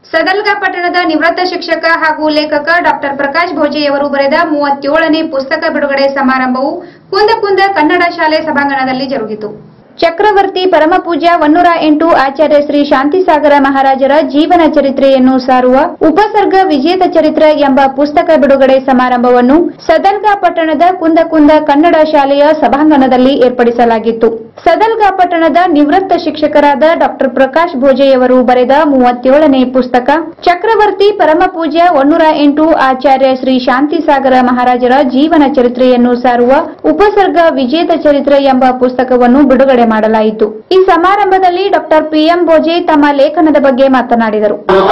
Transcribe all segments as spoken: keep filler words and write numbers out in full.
ಸದಲ್ಗ ಪಟ್ಟಣದ ನಿವೃತ್ತ ಶಿಕ್ಷಕ ಹಾಗೂ ಲೇಖಕ ಡಾಕ್ಟರ್ ಪ್ರಕಾಶ್ ಭೋಜೆಯವರು ಬರೆದ ಮೂವತ್ತೇಳನೇ ಪುಸ್ತಕ ಬಿಡುಗಡೆ ಸಮಾರಂಭವು ಕುಂದಕುಂದ ಕನ್ನಡ ಶಾಲೆ ಸಭಾಂಗಣದಲ್ಲಿ ಜರುಗಿತು. ಚಕ್ರವರ್ತಿ ಪರಮಪೂಜ್ಯ ಒನ್ನೂರ ಎಂಟು ಆಚಾರ್ಯ ಶ್ರೀ ಶಾಂತಿಸಾಗರ ಮಹಾರಾಜರ ಜೀವನ ಚರಿತ್ರೆಯನ್ನು ಸಾರುವ ಉಪಸರ್ಗ ವಿಜೇತ ಚರಿತ್ರೆ ಎಂಬ ಪುಸ್ತಕ ಬಿಡುಗಡೆ ಸಮಾರಂಭವನ್ನು ಸದಲ್ಗ ಪಟ್ಟಣದ ಕುಂದಕುಂದ ಕನ್ನಡ ಶಾಲೆಯ ಸಭಾಂಗಣದಲ್ಲಿ ಏರ್ಪಡಿಸಲಾಗಿತ್ತು. ಸದಲ್ಗ ಪಟ್ಟಣದ ನಿವೃತ್ತ ಶಿಕ್ಷಕರಾದ ಡಾಕ್ಟರ್ ಪ್ರಕಾಶ್ ಭೋಜೆಯವರು ಬರೆದ ಮೂವತ್ತೇಳನೇ ಪುಸ್ತಕ ಚಕ್ರವರ್ತಿ ಪರಮಪೂಜ್ಯ ಒನ್ನೂರ ಎಂಟು ಆಚಾರ್ಯ ಶ್ರೀ ಶಾಂತಿಸಾಗರ ಮಹಾರಾಜರ ಜೀವನ ಚರಿತ್ರೆಯನ್ನು ಸಾರುವ ಉಪಸರ್ಗ ವಿಜೇತ ಚರಿತ್ರೆ ಎಂಬ ಪುಸ್ತಕವನ್ನು ಬಿಡುಗಡೆ ಮಾಡಲಾಯಿತು. ಈ ಸಮಾರಂಭದಲ್ಲಿ ಡಾಕ್ಟರ್ ಪಿಎಂ ಭೋಜೆ ತಮ್ಮ ಲೇಖನದ ಬಗ್ಗೆ ಮಾತನಾಡಿದರು.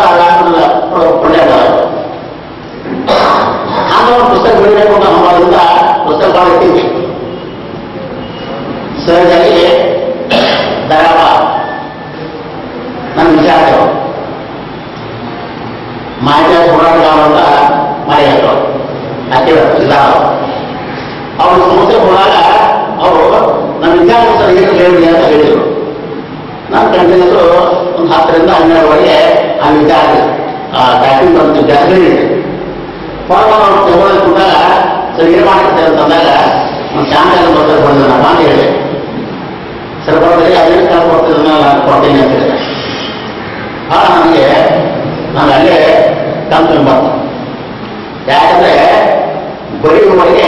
ಅವರು ಸಮಸ್ಯೆ ಹೋದಾಗ ಅವರು ನಮ್ಮ ವಿದ್ಯಾರ್ಥಿ ಹೇಳಿ ಅಂತ ಹೇಳಿದರು. ನಾನು ಕಂಟಿನ್ಯೂಸು ಒಂದು ಹತ್ತರಿಂದ ಹನ್ನೆರಡುವರೆಗೆ ಆ ವಿದ್ಯಾರ್ಥಿ ಟೈಪಿಂಗ್ ಬಂದು ವಿದ್ಯಾರ್ಥಿ ಹೇಳಿದೆ. ಫಾರ್ಮ್ ಅವ್ರು ತಗೊಳ್ಳೋದು ಕೂತಾಗ ಸರ್ ಏನು ಮಾಡ್ತಾರೆ ಅಂತಂದಾಗ ಒಂದು ಚಾನಲ್ ಬರ್ತಾರೆ ಬಂದ ನಮ್ಮ ಅಂತ ಹೇಳಿದೆ. ಸರ್ ಬರೋದ್ರೆ ಅದೇನು ಕಾಲ ಕೊಡ್ತಿದ್ದ ನಾನು ಕೊಡ್ತೀನಿ ಅಂತ ಹೇಳಿದೆ. ಭಾಳ ನನಗೆ ನಾನು ಅಲ್ಲೇ ಕಲ್ತು ಬಂತು. ಯಾಕಂದ್ರೆ ಬರೆಯುವವರೆಗೆ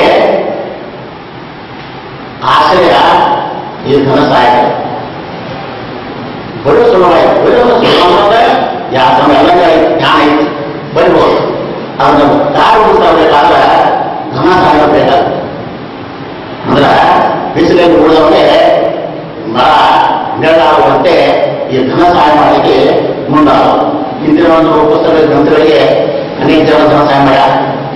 ಆಶ್ರಯ ಈ ಧನ ಸಹಾಯಕ ಬರೋ ಸುಲಭವಾಯಿತು. ಬರೆಯೋದು ಸುಲಭ ಯಾವ ಎಲ್ಲ ಜ್ಞಾನ ಐತಿ ಬರಿಬೋದು. ಅದನ್ನ ಕಾರು ಉಳಿಸಬೇಕಾದ್ರೆ ಧನ ಸಹಾಯ ಬೇಕಾಗುತ್ತೆ. ಅಂದ್ರೆ ಬಿಸಿಲಲ್ಲಿ ಉಳಿದವರಿಗೆ ಮರ ನೆರಳಾಗುವಂತೆ ಈ ಧನ ಸಹಾಯ ಮಾಡಲಿಕ್ಕೆ ಮುಂದಾಗ ಹಿಂದಿನ ಒಂದು ಪುಸ್ತಕ ಗ್ರಂಥಗಳಿಗೆ ಅನೇಕ ಜನ ಧನ ಸಹಾಯ ಮಾಡ್ಯಾರ.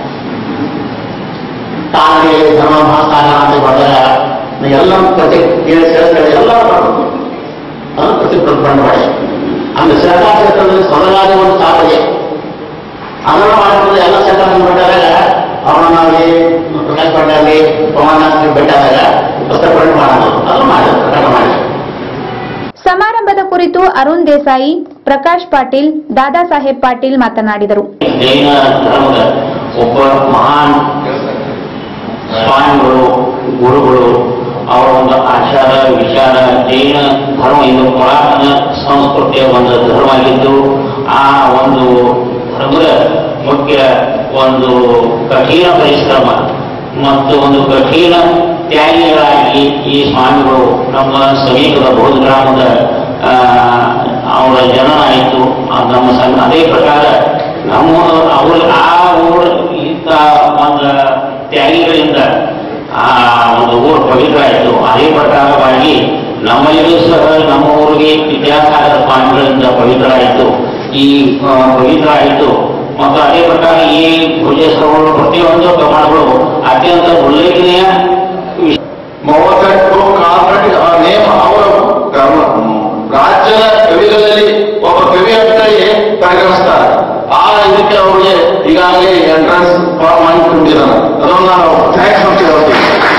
ತಾನೇ ಧರ್ಮ ಮಹಾಸ್ಥಾನ ಅಂತ ಮಾಡಿದಾಗ ಎಲ್ಲ ಪ್ರತಿ ಸೇರಿಸ್ತಾರೆ ಎಲ್ಲ ಮಾಡಬೇಕು. ಅದನ್ನು ಪ್ರತಿ ಪ್ರತಿಭಟನೆ ಮಾಡಿ ಅಂದ್ರೆ ಸರ್ಕಾರ ಕ್ಷೇತ್ರದಲ್ಲಿ ಸದಲಾದ ಒಂದು ಸ್ಥಾಪನೆ ಅದನ್ನು ಮಾಡಿದ್ರೆ ಎಲ್ಲ ಸರ್ಕಾರ ಬಿಟ್ಟಾಗ ಅವರನ್ನಾಗಲಿ ಪ್ರಕಾಶ್ ಪಂಡಾಗಲಿ ಪವನ ಬಿಟ್ಟಾದಾಗ ಪ್ರತಿಭಟನೆ ಮಾಡೋದು ಅದನ್ನು ಮಾಡಿ ಪ್ರಕಟ ಮಾಡಿ. ಸಮಾರಂಭದ ಕುರಿತು ಅರುಣ್ ದೇಸಾಯಿ, ಪ್ರಕಾಶ್ ಪಾಟೀಲ್, ದಾದಾ ಸಾಹೇಬ್ ಪಾಟೀಲ್ ಮಾತನಾಡಿದರು. ಜೈನ ಧರ್ಮದ ಒಬ್ಬ ಮಹಾನ್ ಸ್ವಾಮಿಗಳು, ಗುರುಗಳು, ಅವರ ಒಂದು ಆಚಾರ ವಿಚಾರ ಜೈನ ಧರ್ಮ ಇದು ಪುರಾತನ ಸಂಸ್ಕೃತಿಯ ಒಂದು ಧರ್ಮ ಆಗಿದ್ದು ಆ ಒಂದು ಧರ್ಮದ ಮುಖ್ಯ ಒಂದು ಕಠಿಣ ಪರಿಶ್ರಮ ಮತ್ತು ಒಂದು ಕಠಿಣ ತ್ಯಾಗಿಗಳಾಗಿ ಈ ಸ್ವಾಮಿಗಳು ನಮ್ಮ ಸಮೀಪದ ಬೌದ್ಧ ಗ್ರಾಮದ ಅವರ ಜನನ ಆಯಿತು. ನಮ್ಮ ಸಂಘ ಅದೇ ಪ್ರಕಾರ ನಮ್ಮ ಅವ್ರ ಆ ಊರ ಇಂಥ ಒಂದು ತ್ಯಾಗಿಗಳಿಂದ ಆ ಒಂದು ಊರು ಪವಿತ್ರ ಆಯಿತು. ಅದೇ ಪ್ರಕಾರವಾಗಿ ನಮ್ಮಲ್ಲಿಯೂ ಸಹ ನಮ್ಮ ಊರಿಗೆ ವಿದ್ಯಾಸಾಗರ ಸ್ವಾಮಿಗಳಿಂದ ಪವಿತ್ರ ಆಯಿತು. ಈ ಪವಿತ್ರ ಆಯಿತು ಮತ್ತು ಅದೇ ಪ್ರಕಾರ ಈ ಭೋಜೇಶ್ವರಗಳು ಪ್ರತಿಯೊಂದು ಪ್ರಮಾಣಗಳು ಅತ್ಯಂತ ಉಲ್ಲೇಖನೀಯ ಮೂವತ್ತೆಂಟು ಕಾನ್ವೆಂಟ್ ನೇಮ ಅವರ ರಾಜ್ಯದ ಕವಿಗಳಲ್ಲಿ ಒಬ್ಬ ಕವಿ ಅಂತೇಳಿ ಪರಿಗಣಿಸ್ತಾರೆ. ಆ ಇದಕ್ಕೆ ಅವ್ರಿಗೆ ಈಗಾಗಲೇ ಎಂಟ್ರೆನ್ಸ್ ಫಾರ್ಮ್ ಮಾಡಿ ತುಂಬಿದಾರೆ. ಅದನ್ನು ನಾವು ಥ್ಯಾಂಕ್ಸ್ ಅಂತ ಹೇಳ್ತೀವಿ.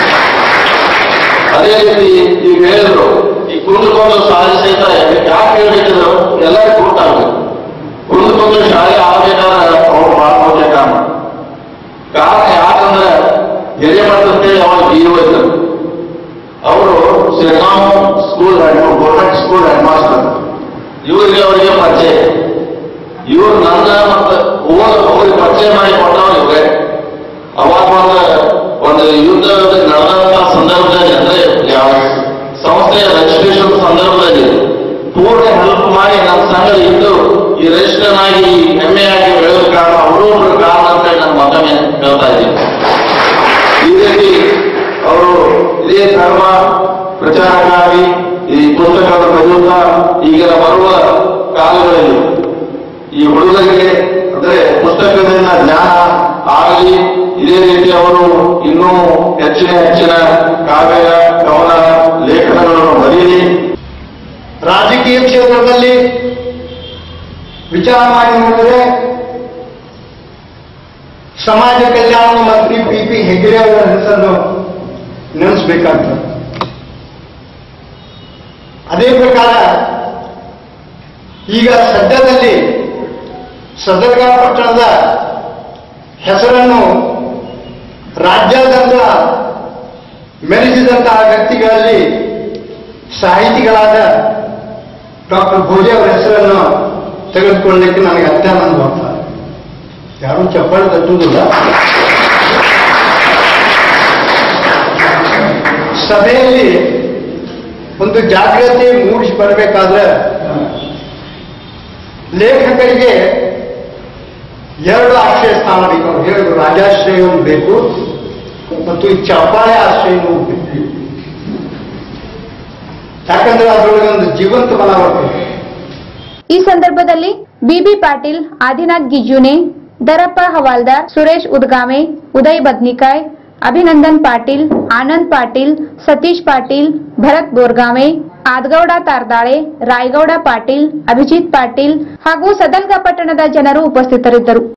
ಅದೇ ರೀತಿ ಈಗ ಹೇಳಿದ್ರು ಈ ಕುಂದಕೊಂದು ಶಾಲೆ ಸಹಿತ ಯಾಕೆ ಹೇಳ್ಬೇಕಿದ್ರು ಎಲ್ಲರಿಗೂ ಗೊತ್ತಾಗಬೇಕು. ಕುಂದಕೊಂದು ಶಾಲೆ ಆಗಬೇಕಾದ್ರೆ ಅವ್ರು ಮಾಡ್ಬೋದೇ ಕಾರಣ ಕಾರಣ ಯಾಕಂದ್ರೆ ಹಿರೇಮಠ ಅಂತೇಳಿ ಅವಾಗ ಬೀರು ಇದ್ದರು. ಅವರು Shriram school government school head master. ಇವರಿಗೆ ಅವರಿಗೆ ಪರಿಚಯ. ಇವರು ನನ್ನ ಮತ್ತು ಅವ್ರಿಗೆ ಪರಿಚಯ ಮಾಡಿ ಕೊಟ್ಟವ್ರು ಇವ್ರೆ. ಅವಾಗ ಒಂದು ಒಂದು ಯುದ್ಧ ನಡೆದಂತ ಸಂದರ್ಭದಲ್ಲಿ ಅಂದ್ರೆ ಯಾವ ಸಂಸ್ಥೆಯ ರಿಜಿಸ್ಟ್ರೇಷನ್ ಸಂದರ್ಭದಲ್ಲಿ ಪೂರ್ಣ ಹೆಲ್ಪ್ ಮಾಡಿ ನನ್ನ ಸಂಘ ಇದ್ದು ಈ ರಿಜಿಸ್ಟರ್ ಆಗಿ ಹೆಮ್ಮೆಯಾಗಿ ಬೆಳೆಯೋದು ಕಾರಣ ಅವರು ಒಬ್ಬರು ಕಾರಣ ಅಂತ ನಾನು ಮತ್ತೊಮ್ಮೆ ಹೇಳ್ತಾ ಇದ್ದೀನಿ. ಈ ರೀತಿ ಅವರು ಇದೇ ಧರ್ಮ ಪ್ರಚಾರಕ್ಕಾಗಿ ಈ ಪುಸ್ತಕವನ್ನು ಬರೆಯುತ್ತಾ ಈಗಿನ ಬರುವ ಕಾಲಗಳಲ್ಲಿ ಈ ಹುಡುಗರಿಗೆ ಅಂದ್ರೆ ಪುಸ್ತಕದಿಂದ ಜ್ಞಾನ ಆಗಲಿ. ಇದೇ ರೀತಿ ಅವರು ಇನ್ನೂ ಹೆಚ್ಚಿನ ಹೆಚ್ಚಿನ ಕಾವ್ಯ ಕವನ ಲೇಖನಗಳನ್ನು ಬರೆಯಲಿ. ರಾಜಕೀಯ ಕ್ಷೇತ್ರದಲ್ಲಿ ವಿಚಾರ ಮಾಡಿ ನೋಡಿದರೆ ಸಮಾಜ ಕಲ್ಯಾಣ ಮಂತ್ರಿ ಪಿ ಪಿ ಹೆಗ್ಡೆ ಅವರ ಹೆಸರನ್ನು ನೆನೆಸಬೇಕಾಗ್ತದೆ. ಅದೇ ಪ್ರಕಾರ ಈಗ ಸದ್ಯದಲ್ಲಿ ಸದರ್ಗಾ ಪಟ್ಟಣದ ಹೆಸರನ್ನು ರಾಜ್ಯಾದ್ಯಂತ ಮೆರೆಸಿದಂತಹ ವ್ಯಕ್ತಿಗಳಲ್ಲಿ ಸಾಹಿತಿಗಳಾದ ಡಾಕ್ಟರ್ ಭೋಜೆ ಅವರ ಹೆಸರನ್ನು ತೆಗೆದುಕೊಳ್ಳಲಿಕ್ಕೆ ನನಗೆ ಅತ್ಯಾನಂದ ಆಗ್ತದೆ. ಯಾರೂ ಚಪ್ಪಾಳೆ ತಟ್ಟುವುದಿಲ್ಲ. ಸಭೆಯಲ್ಲಿ ಒಂದು ಜಾಗೃತಿ ಮೂಡಿಸಿ ಬರಬೇಕಾದ್ರೆ ಲೇಖಕರಿಗೆ ಎರಡು ಆಶ್ರಯ ಸ್ಥಾನ ಬೇಕು. ಅವ್ರು ಹೇಳಿದ್ರು, ರಾಜಾಶ್ರಯ ಒಂದು ಬೇಕು ಮತ್ತು ಈ ಚಪ್ಪಾಳೆ ಆಶ್ರಯ ಬೇಕು. ಯಾಕಂದ್ರೆ ಅದರೊಳಗೆ ಒಂದು ಜೀವಂತ ಬಲ ಬರ್ತದೆ. ಈ ಸಂದರ್ಭದಲ್ಲಿ ಬಿಬಿ ಪಾಟೀಲ್, ಆದಿನಾಥ್ ಗಿಜ್ಜುನೆ, ದರಪ್ಪ ಹವಾಲ್ದಾರ್, ಸುರೇಶ್ ಉದ್ಗಾಮೆ, ಉದಯ್ ಬದ್ನಿಕಾಯ್, ಅಭಿನಂದನ್ ಪಾಟೀಲ್, ಆನಂದ್ ಪಾಟೀಲ್, ಸತೀಶ್ ಪಾಟೀಲ್, ಭರತ್ ಬೋರ್ಗಾಮೆ, ಆದಗೌಡ ತಾರ್ದಾಳೆ, ರಾಯಗೌಡ ಪಾಟೀಲ್, ಅಭಿಜಿತ್ ಪಾಟೀಲ್ ಹಾಗೂ ಸದಲ್ಗಾ ಪಟ್ಟಣದ ಜನರು ಉಪಸ್ಥಿತರಿದ್ದರು.